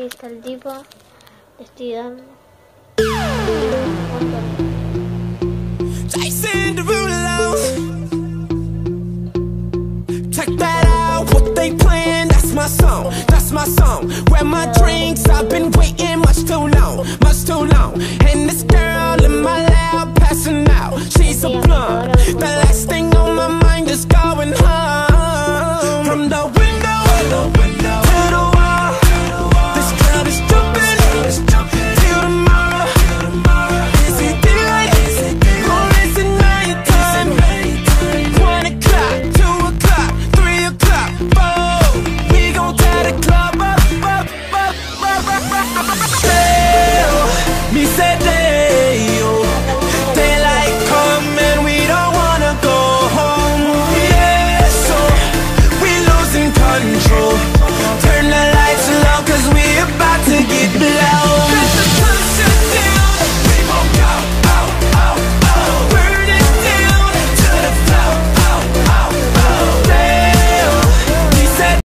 Ahí está el tipo. Le estoy dando. Jason Derulo. Check that out, what they playing, that's my song, that's my song. Grab my drinks, I've been waiting much too long, much too long. And this girl in my lap passing out, she's a blunt.